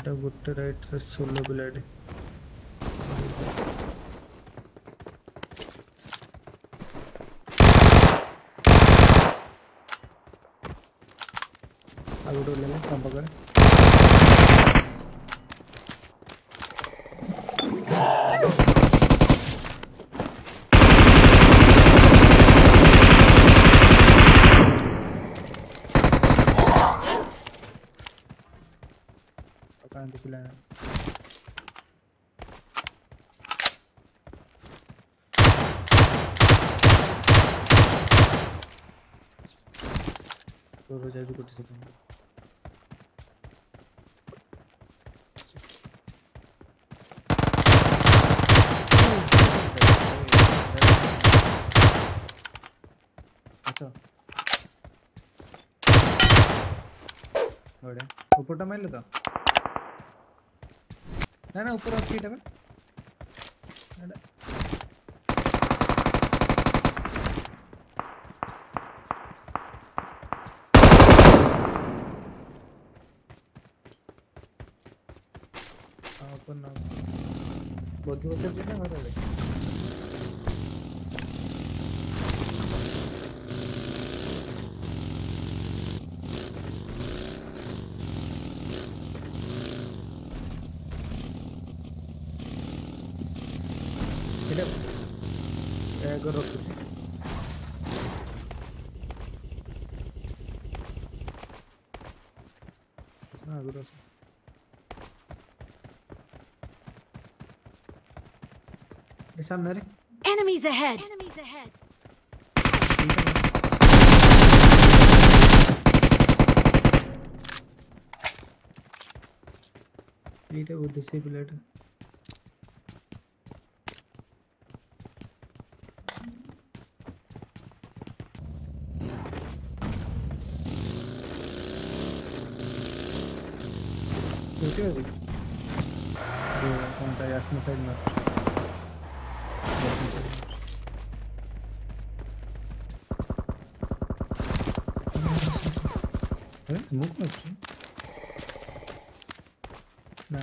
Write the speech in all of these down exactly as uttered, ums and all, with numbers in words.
ଏଟା ଗୋଟେ ରାଇଟ୍ ରେ ସୋଲୋ ପିଲାଟେ ଆଉ ଗୋଟେ ଓହ୍ଲେଇଲା ତମ ପାଖରେ କାନ୍ତି ପିଲା ତୋର ଯାଉଛି ଗୋଟେ ସେକେଣ୍ଡ ଆସ ବଢିଆ ଉପରଟା ମାରିଲେ ତ ନା ନା ऊपर ଅଛି ଏଟା ବା ଏଟା आ ऊपर ना बगी बचर जे ना घर रे एगो रखु ना आगु रस ए सामने रे enemies ahead enemies ahead एटा बुद्धि से पिलाटा What is it? The counter asking side not. Eh, move much. No.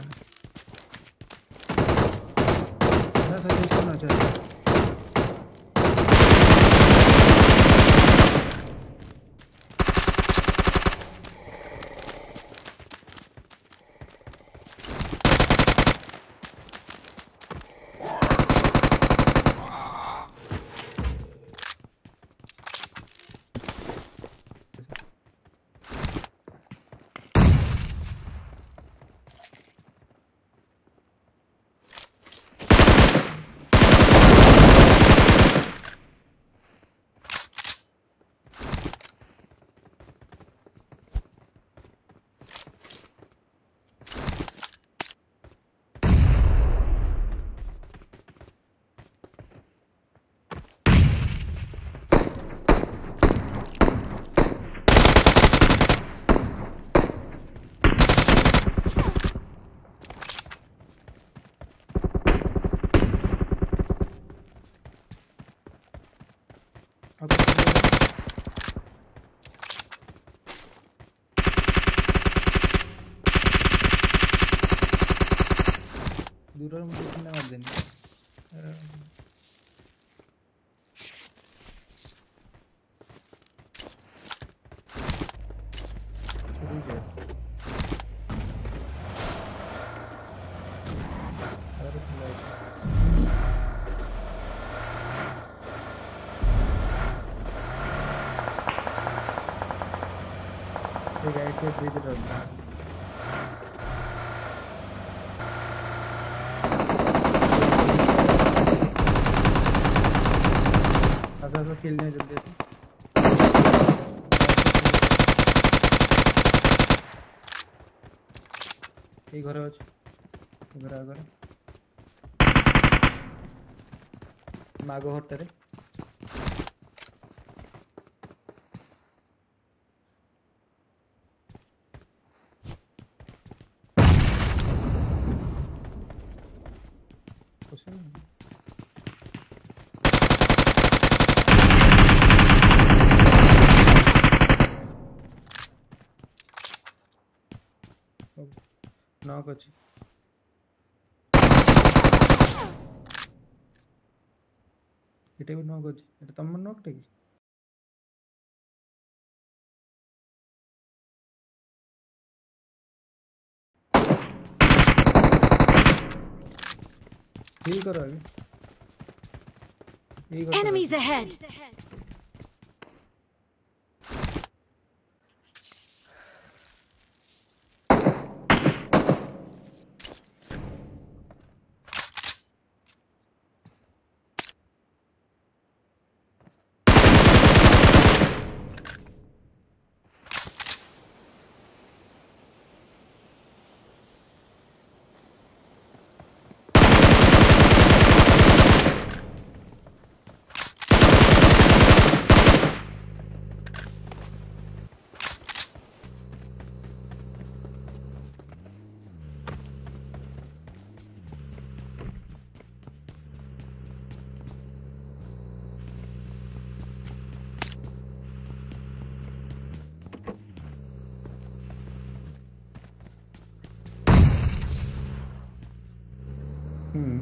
That's a good one, actually. दूर मुझे कितना मार देंगे राइट साइड दे दे रहा तो फील्ड में जल्दी से ये घर अच्छे घर आगे माग हटरे नॉक अछि एटे भी नॉक अछि एटे तम नॉक टे की हिल करो आगे यही करता Enemies रहता ahead. हम्म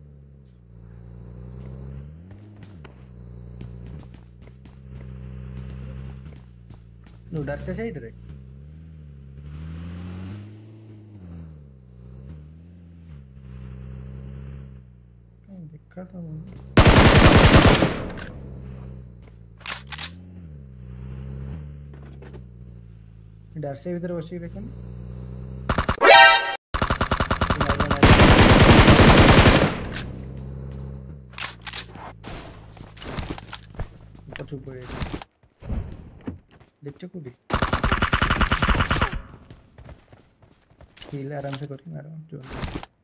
नो डर से साइड रे देखा था डर से भीतर बसी देखो चुप हो देख चुप भी हील आराम से करेंगे आराम जो